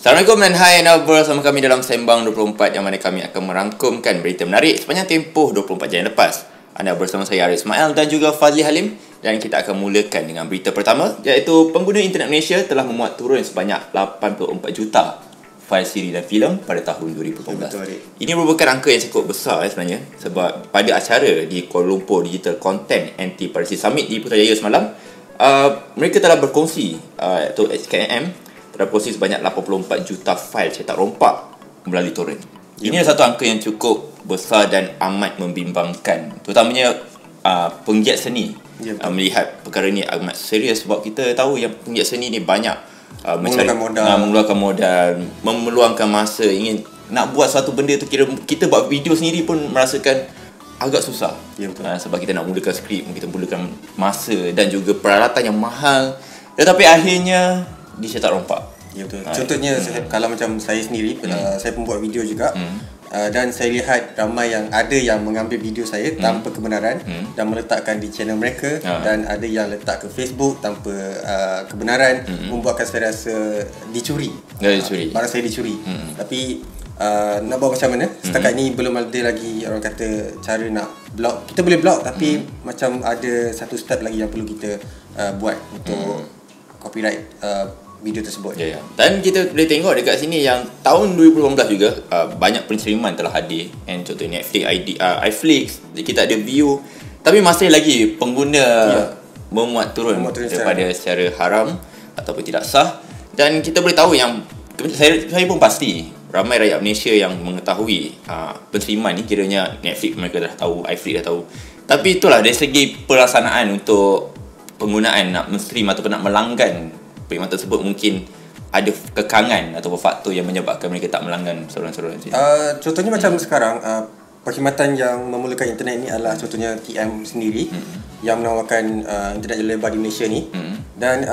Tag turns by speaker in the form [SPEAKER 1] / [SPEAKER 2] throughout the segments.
[SPEAKER 1] Assalamualaikum dan hai anda bersama kami dalam Sembang 24 yang mana kami akan merangkumkan berita menarik sepanjang tempoh 24 jam yang lepas. Anda bersama saya Arif Ismail dan juga Fazli Halim dan kita akan mulakan dengan berita pertama iaitu pengguna internet Malaysia telah memuat turun sebanyak 84 juta fail siri dan filem pada tahun 2018. Ini merupakan angka yang cukup besar sebenarnya sebab pada acara di Kuala Lumpur Digital Content Anti-Piracy Summit di Putrajaya semalam mereka telah berkongsi atau HKM telah berkongsi sebanyak 84 juta fail cetak rompak melalui torrent. Ini adalah satu angka yang cukup besar dan amat membimbangkan, terutamanya penggiat seni melihat perkara ni amat serius sebab kita tahu yang penggiat seni ni banyak mengeluarkan modal, memeluangkan masa, ingin nak buat satu benda tu, kira kita buat video sendiri pun merasakan agak susah. Sebab kita nak mulakan skrip, kita mulakan masa dan juga peralatan yang mahal, tetapi akhirnya dicetak rompak.
[SPEAKER 2] Ya betul. Contohnya kalau macam saya sendiri, saya pun buat video juga. Dan saya lihat ramai yang ada yang mengambil video saya tanpa kebenaran dan meletakkan di channel mereka, dan ada yang letak ke Facebook tanpa kebenaran, membuatkan saya rasa dicuri. Barang saya dicuri. Tapi nak buat macam mana? Setakat ni belum ada lagi orang kata cara nak block. Kita boleh block tapi macam ada satu step lagi yang perlu kita buat untuk copyright video tersebut.
[SPEAKER 1] Dan kita boleh tengok dekat sini yang tahun 2018 juga banyak penceriman telah hadir, and contohnya Netflix, iFlix, kita ada View, tapi masih lagi pengguna memuat turun daripada secara haram ataupun tidak sah. Dan kita boleh tahu yang saya pun pasti ramai rakyat Malaysia yang mengetahui penceriman ni, kiranya Netflix mereka dah tahu, iFlix dah tahu, tapi itulah dari segi pelaksanaan untuk penggunaan nak men-stream ataupun nak melanggan perkhidmatan tersebut, mungkin ada kekangan atau faktor yang menyebabkan mereka tak melanggan saluran-saluran sini.
[SPEAKER 2] Contohnya macam sekarang perkhidmatan yang memulakan internet ni adalah contohnya TM sendiri yang menawarkan internet jalur lebar di Malaysia ni. Dan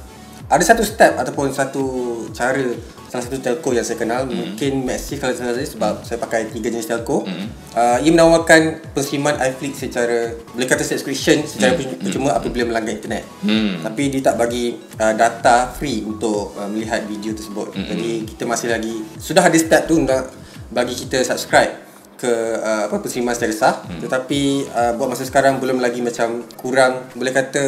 [SPEAKER 2] ada satu step ataupun satu cara, salah satu telco yang saya kenal, mungkin Maxi kalau saya sebab saya pakai 3 jenis telco. Ia menawarkan penerimaan iFlix secara, boleh kata subscription secara percuma apabila melanggar internet. Tapi dia tak bagi data free untuk melihat video tersebut. Jadi kita masih lagi, sudah ada step tu untuk bagi kita subscribe ke penerimaan secara sah, tetapi buat masa sekarang belum lagi, macam kurang, boleh kata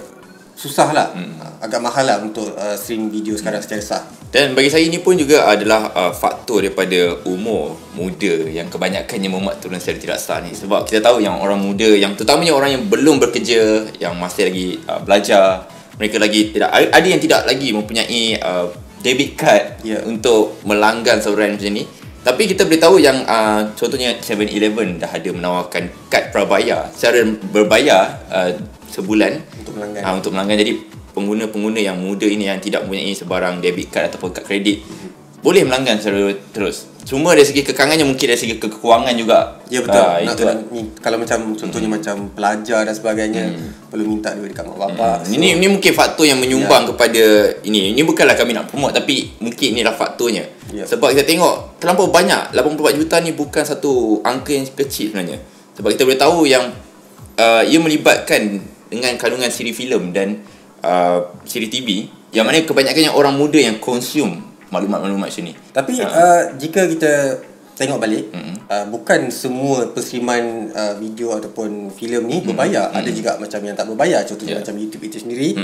[SPEAKER 2] susah lah, agak mahal lah untuk stream video sekarang secara sah.
[SPEAKER 1] Dan bagi saya ini pun juga adalah faktor daripada umur muda yang kebanyakannya memuat turun secara tidak sah ni. Sebab kita tahu yang orang muda, yang terutamanya orang yang belum bekerja, yang masih lagi belajar, mereka lagi tidak, ada yang tidak lagi mempunyai debit card untuk melanggan saluran macam ni. Tapi kita boleh tahu yang contohnya 7-Eleven dah ada menawarkan kad prabayar secara berbayar sebulan untuk melanggan. Jadi pengguna-pengguna yang muda ini yang tidak mempunyai sebarang debit card ataupun kad kredit boleh melanggan secara terus. Cuma dari segi kekangannya, mungkin dari segi kekuangan juga.
[SPEAKER 2] Ya betul. Kalau macam contohnya macam pelajar dan sebagainya, perlu minta duit dekat mak bapak.
[SPEAKER 1] Ini mungkin faktor yang menyumbang kepada ini. Ini bukanlah kami nak promote, tapi mungkin inilah faktornya. Sebab kita tengok terlampau banyak, 84 juta ni bukan satu angka yang kecil sebenarnya. Sebab kita boleh tahu yang ia melibatkan dengan kandungan siri filem dan siri TV, yang mana kebanyakannya orang muda yang consume maklumat-maklumat macam ni.
[SPEAKER 2] Tapi jika kita tengok balik, bukan semua penerimaan video ataupun filem ni berbayar. Ada juga macam yang tak berbayar. Contohnya macam YouTube itu sendiri.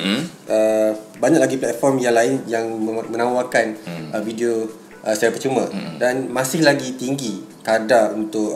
[SPEAKER 2] Banyak lagi platform yang lain yang menawarkan video secara percuma, dan masih lagi tinggi kadar untuk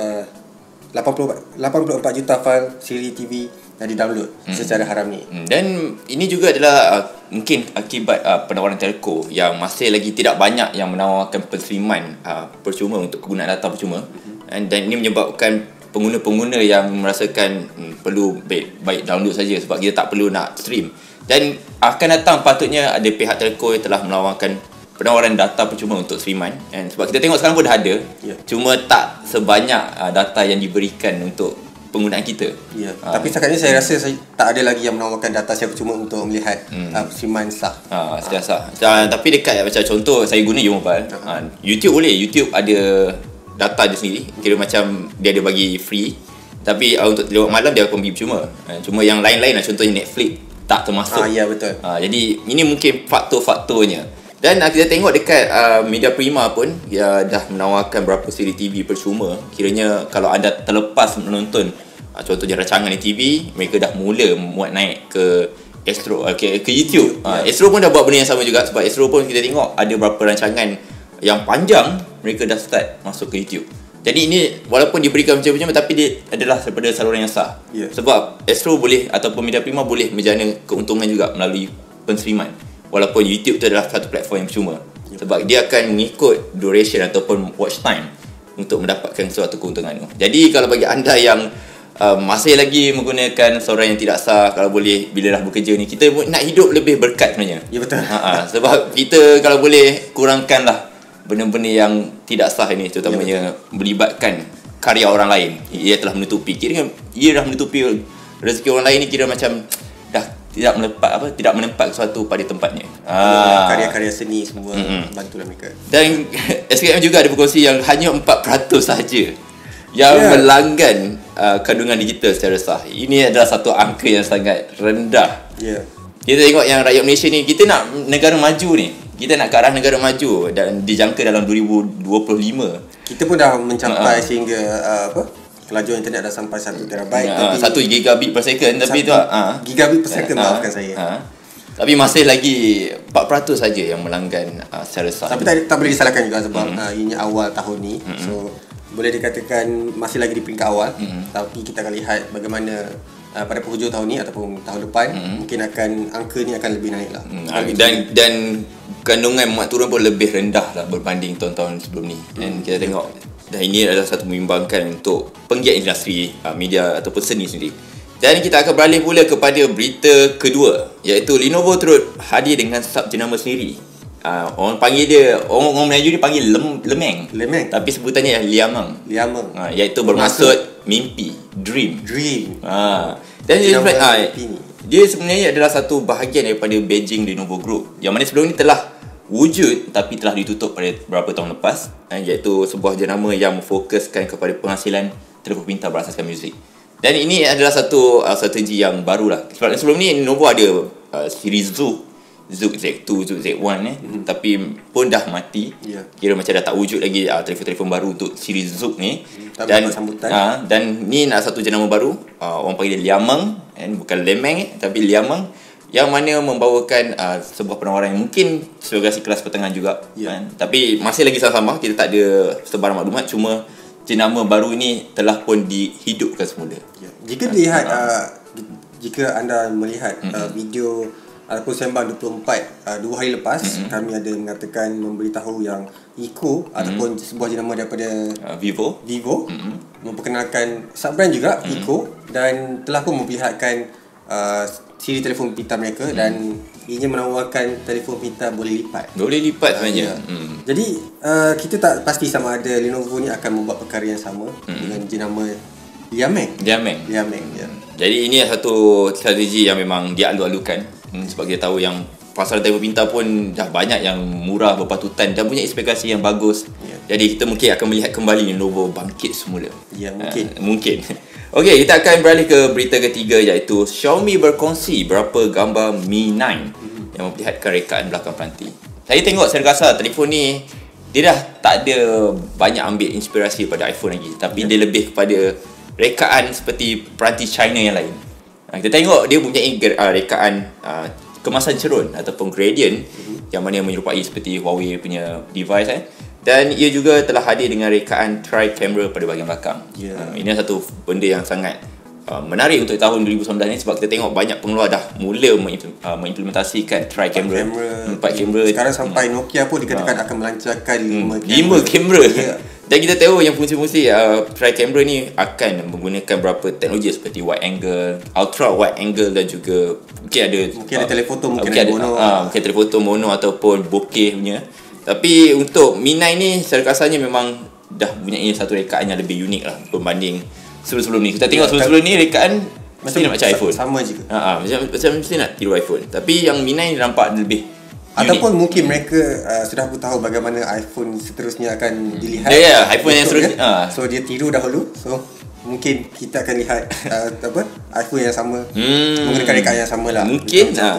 [SPEAKER 2] 84 juta fail siri TV yang di-download secara haram ni.
[SPEAKER 1] Dan ini juga adalah mungkin akibat penawaran telco yang masih lagi tidak banyak yang menawarkan penerimaan percuma untuk penggunaan data percuma. Dan ini menyebabkan pengguna-pengguna yang merasakan perlu baik download saja sebab kita tak perlu nak stream. Dan akan datang patutnya ada pihak telco yang telah menawarkan penawaran data percuma untuk streaman. Sebab kita tengok sekarang pun dah ada, cuma tak sebanyak data yang diberikan untuk penggunaan kita.
[SPEAKER 2] Tapi setakat ni saya rasa tak ada lagi yang menawarkan data secara percuma untuk melihat streaman sah.
[SPEAKER 1] Secara sah. Tapi dekat macam contoh saya guna mobile, YouTube boleh. YouTube ada data dia sendiri, kira macam dia ada bagi free, tapi untuk lewat malam dia akan bagi percuma. Cuma yang lain-lain contohnya Netflix tak termasuk.
[SPEAKER 2] Ya betul.
[SPEAKER 1] Jadi ini mungkin faktor-faktornya. Dan kita tengok dekat Media Prima pun dia dah menawarkan berapa siri TV percuma. Kiranya kalau anda terlepas menonton contohnya rancangan di TV, mereka dah mula muat naik ke Astro, ke YouTube. Astro pun dah buat benda yang sama juga, sebab Astro pun kita tengok ada berapa rancangan yang panjang mereka dah start masuk ke YouTube. Jadi ini walaupun diberikan macam-macam, tapi dia adalah daripada saluran yang sah. Sebab Astro boleh ataupun Media Prima boleh menjana keuntungan juga melalui penstreaman. Walaupun YouTube tu adalah satu platform yang percuma. Sebab dia akan mengikut duration ataupun watch time untuk mendapatkan suatu keuntungan tu. Jadi kalau bagi anda yang masih lagi menggunakan saluran yang tidak sah, kalau boleh bila dah bekerja ni, kita nak hidup lebih berkat sebenarnya.
[SPEAKER 2] Ya, betul.
[SPEAKER 1] Sebab kita kalau boleh kurangkanlah benda-benda yang tidak sah ini, terutamanya melibatkan karya orang lain. Ia telah menutupi, ia dah menutupi rezeki orang lain ni, kira macam dah tidak menempat sesuatu pada tempatnya.
[SPEAKER 2] Karya-karya seni semua bantulah mereka.
[SPEAKER 1] Dan SKM juga ada berkongsi yang hanya 4% sahaja yang melanggan kandungan digital secara sah. Ini adalah satu angka yang sangat rendah. Kita tengok yang rakyat Malaysia ni, kita nak negara maju ni, kita nak ke arah negara maju dan dijangka dalam 2025.
[SPEAKER 2] Kita pun dah mencapai sehingga kelajuan internet dah sampai 1 terabyte,
[SPEAKER 1] tapi 1 gigabit per second, tapi tu
[SPEAKER 2] gigabit per second, maafkan saya.
[SPEAKER 1] Tapi masih lagi 4% saja yang melanggan secara sah.
[SPEAKER 2] Tapi tak boleh disalahkan juga sebab ini awal tahun ni. So boleh dikatakan masih lagi di peringkat awal. Tapi kita akan lihat bagaimana pada penghujung tahun ni ataupun tahun depan, mungkin angka ni akan lebih naik lah.
[SPEAKER 1] Dan kandungan muat turun pun lebih rendah lah berbanding tahun-tahun sebelum ni. Dan kita tengok, dan ini adalah satu membimbangkan untuk penggiat industri media ataupun seni sendiri. Dan kita akan beralih pula kepada berita kedua, iaitu Lenovo turut hadir dengan subjenama sendiri. Orang panggil dia, orang Melayu dia panggil lemeng. Tapi sebutannya Liameng. Iaitu bermaksud mimpi, dream. Dan dia sebenarnya adalah satu bahagian daripada Beijing Lenovo Group, yang mana sebelum ni telah wujud tapi telah ditutup pada beberapa tahun lepas, iaitu sebuah jenama yang memfokuskan kepada penghasilan telefon pintar berasaskan muzik. Dan ini adalah satu strategi yang barulah. Sebab sebelum ni Lenovo ada siri Zook Z2, Zook Z1 tapi pun dah mati. Kira macam dah tak wujud lagi telefon-telefon baru untuk siri Zook ni. Dan ni nak satu jenama baru, orang panggil dia Liameng, bukan Lemeng tapi Liameng, yang mana membawakan sebuah penawaran yang mungkin sebagai kelas pertengahan juga. Tapi masih lagi sama-sama, kita tak ada sebarang maklumat, cuma jenama baru ini telah pun dihidupkan semula.
[SPEAKER 2] Jika dilihat jika anda melihat video ataupun Sembang 24 2 hari lepas, kami ada mengatakan, memberitahu yang Eco ataupun sebuah jenama daripada Vivo memperkenalkan sub-brand juga, Eco, dan telah pun memperlihatkan siri telefon pintar mereka dan ianya menawarkan telefon pintar boleh lipat
[SPEAKER 1] sebenarnya.
[SPEAKER 2] Jadi kita tak pasti sama ada Lenovo ni akan membuat perkara yang sama dengan jenama Liameng. Jadi ini satu strategi yang memang dialu-alukan. Sebab kita tahu yang pasal telefon pintar pun dah banyak yang murah berpatutan dan punya ekspektasi yang bagus. Jadi kita mungkin akan melihat kembali Lenovo bangkit semula. Mungkin. Okey, kita akan beralih ke berita ketiga, iaitu Xiaomi berkongsi berapa gambar Mi 9 yang memperlihatkan rekaan belakang peranti. Saya tengok, saya rasa telefon ni dia dah tak ada banyak ambil inspirasi pada iPhone lagi, tapi dia lebih kepada rekaan seperti peranti China yang lain. Kita tengok dia mempunyai rekaan kemasan cerun ataupun gradient, yang mana menyerupai seperti Huawei punya device. Dan ia juga telah hadir dengan rekaan tri-camera pada bahagian belakang. Ini satu benda yang sangat menarik untuk tahun 2019 ni, sebab kita tengok banyak pengeluar dah mula mengimplementasikan tri-camera, 4 kamera. Sekarang sampai Nokia pun dikatakan akan melancarkan 5
[SPEAKER 1] kamera. Dan kita tahu yang fungsi-fungsi tri-camera ni akan menggunakan beberapa teknologi seperti wide angle, ultra wide angle, dan juga mungkin ada
[SPEAKER 2] telefoto, mungkin ada mono.
[SPEAKER 1] Mungkin telefoto mono ataupun bokeh punya. Tapi untuk Mi 9 ni serkasanya memang dah punya satu rekaan yang lebih unik lah berbanding sebelum-sebelum ni. Kita tengok sebelum-sebelum ni rekaan mesti nak macam iPhone.
[SPEAKER 2] Sama juga.
[SPEAKER 1] Macam mesti nak tiru iPhone. Tapi yang Mi 9 ni nampak lebih
[SPEAKER 2] ataupun mungkin mereka sudah tahu bagaimana iPhone seterusnya akan dilihat.
[SPEAKER 1] iPhone yang seterusnya.
[SPEAKER 2] So dia tiru dahulu. So mungkin kita akan lihat iPhone yang sama menggunakan rekaan yang sama lah.
[SPEAKER 1] Mungkin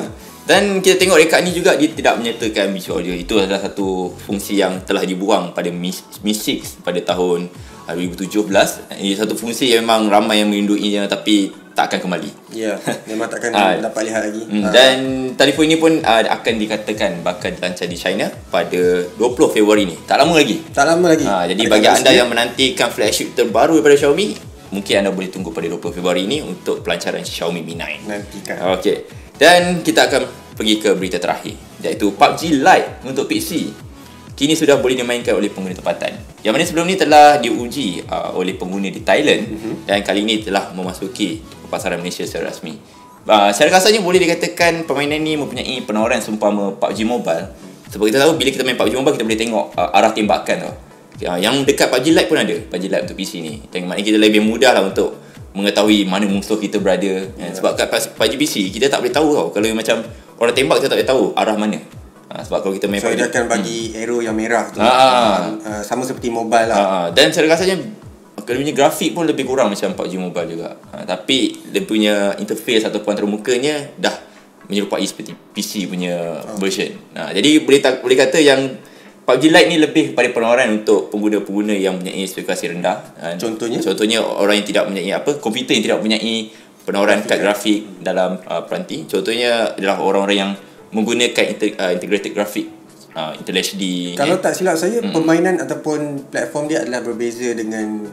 [SPEAKER 1] Dan kita tengok rekat ni juga dia tidak menyertakan visual audio. Itu adalah satu fungsi yang telah dibuang pada Mi 6 pada tahun 2017. Ini satu fungsi yang memang ramai yang merinduinya tapi tak akan kembali.
[SPEAKER 2] Ya, memang takkan dapat lihat lagi.
[SPEAKER 1] Dan telefon ini pun akan dikatakan bakal dilancar di China pada 20 Februari ni. Tak lama lagi.
[SPEAKER 2] Tak lama lagi.
[SPEAKER 1] Jadi bagi anda yang menantikan flagship terbaru daripada Xiaomi, mungkin anda boleh tunggu pada 20 Februari ni untuk pelancaran Xiaomi Mi 9.
[SPEAKER 2] Nantikan.
[SPEAKER 1] Okey. Dan kita akan pergi ke berita terakhir, iaitu PUBG Lite untuk PC kini sudah boleh dimainkan oleh pengguna tempatan. Yang mana sebelum ni telah diuji oleh pengguna di Thailand dan kali ini telah memasuki pasaran Malaysia secara rasmi. Secara kasarnya boleh dikatakan permainan ni mempunyai penawaran seumpama PUBG Mobile. Sebab kita tahu bila kita main PUBG Mobile kita boleh tengok arah tembakan tau. Yang dekat PUBG Lite pun ada, PUBG Lite untuk PC ni. Dan maknanya kita lebih mudah lah untuk mengetahui mana musuh kita berada. Sebab kat PUBG PC kita tak boleh tahu tau. Kalau macam orang tembak kita tak boleh tahu arah mana. Sebab kalau kita main
[SPEAKER 2] dia akan bagi arrow yang merah tu. Sama seperti mobile lah.
[SPEAKER 1] Dan secara kasarnya dia punya grafik pun lebih kurang macam PUBG Mobile juga. Tapi dia punya interface ataupun antarumukanya dah menyerupai seperti PC punya version. Jadi boleh kata yang PUBG Lite ni lebih kepada penawaran untuk pengguna-pengguna yang mempunyai spesifikasi rendah. Contohnya orang yang tidak mempunyai komputer yang tidak mempunyai penawaran kad grafik dalam peranti. Contohnya adalah orang-orang yang menggunakan integrated graphic, Intel HD.
[SPEAKER 2] Kalau tak silap saya, permainan ataupun platform dia adalah berbeza dengan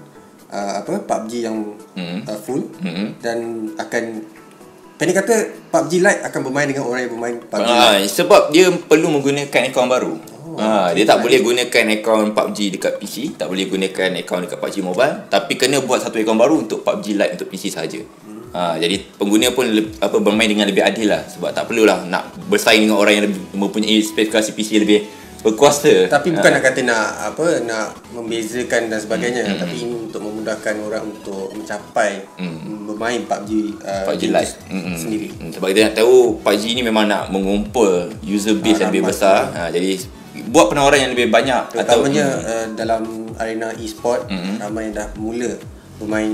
[SPEAKER 2] PUBG yang full dan akan pendek kata PUBG Lite akan bermain dengan orang yang bermain PUBG Lite.
[SPEAKER 1] Sebab dia perlu menggunakan akaun baru. Dia tak boleh gunakan akaun PUBG dekat PC, tak boleh gunakan akaun dekat PUBG Mobile, tapi kena buat satu akaun baru untuk PUBG Lite untuk PC sahaja. Jadi pengguna pun bermain dengan lebih adil lah. Sebab tak perlulah nak bersaing dengan orang yang lebih mempunyai spesifikasi PC lebih berkuasa.
[SPEAKER 2] Tapi bukan nak kata nak membezakan dan sebagainya, tapi ini untuk memudahkan orang untuk mencapai bermain PUBG
[SPEAKER 1] Lite
[SPEAKER 2] sendiri.
[SPEAKER 1] Sebab kita nak tahu PUBG ni memang nak mengumpul user base yang lebih besar. Jadi buat penawaran yang lebih banyak,
[SPEAKER 2] terutamanya dalam arena e-sport, ramai yang dah mula bermain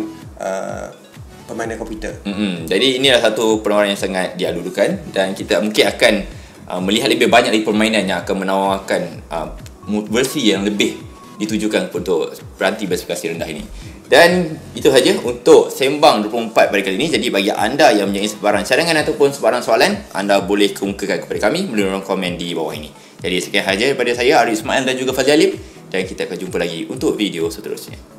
[SPEAKER 2] permainan komputer.
[SPEAKER 1] Jadi inilah satu penawaran yang sangat dialu-alukan dan kita mungkin akan melihat lebih banyak lagi permainan yang akan menawarkan versi yang lebih ditujukan untuk peranti berspesifikasi rendah ini. Dan itu saja untuk Sembang 24 pada kali ini. Jadi bagi anda yang mempunyai sebarang cadangan ataupun sebarang soalan, anda boleh kemukakan kepada kami melalui ruang komen di bawah ini. Jadi sekian saja daripada saya, Arif Ismail dan juga Fazli Halim, dan kita akan jumpa lagi untuk video seterusnya.